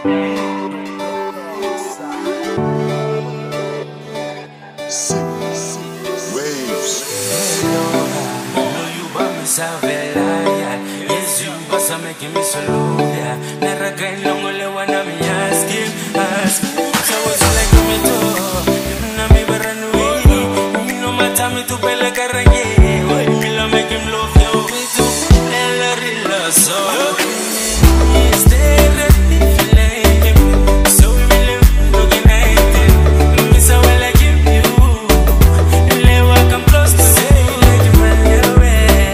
Yes, you was making me so low, yeah. Never again, no more le wanna me asking. So what's like me too? You know me better know me. No matter me to pele carrangue. Why me la make him love you? Me too. La rila so. Stay ready for like so we live looking at it. Me so well I give you. Le welcome close to say like my way.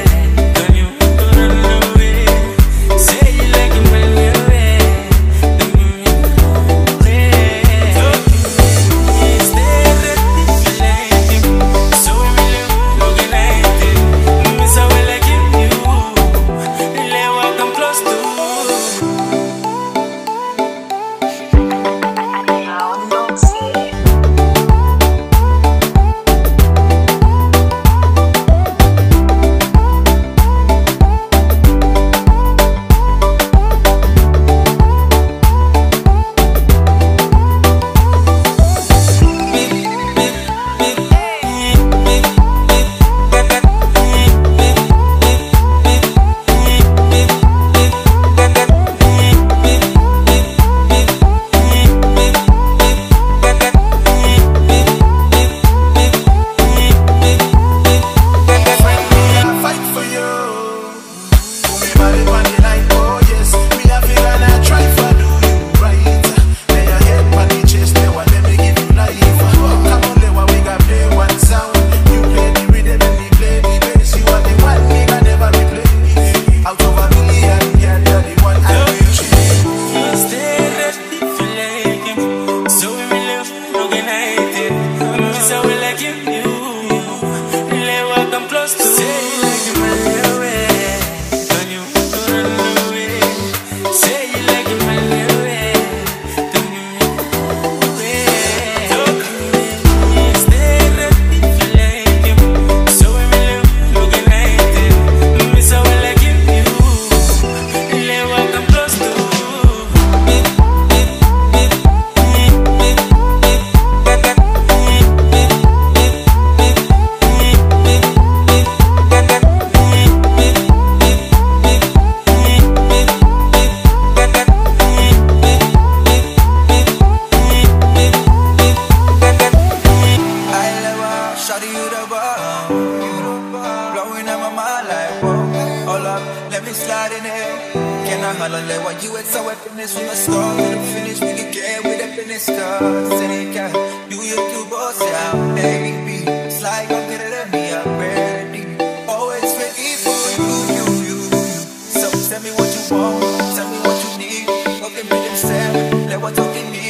Let me slide in it. Can I holler while you at so happiness from the start to the finish? We can get with up in this car. Say can you two boss out, baby. It's like I'm getting at me, I'm ready. Always ready for you. So tell me what you want, tell me what you need. Talking with himself, let what talking me.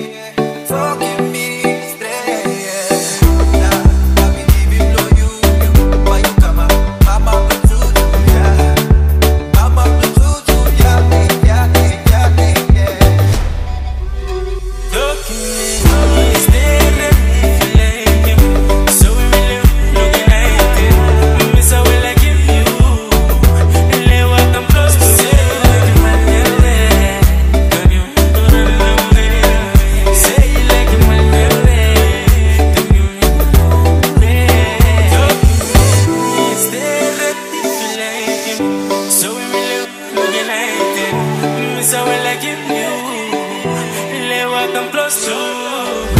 Talking me straight, yeah. Nah, I be giving blow you. Why you come up? Mama, so will I give you? Let what come close to.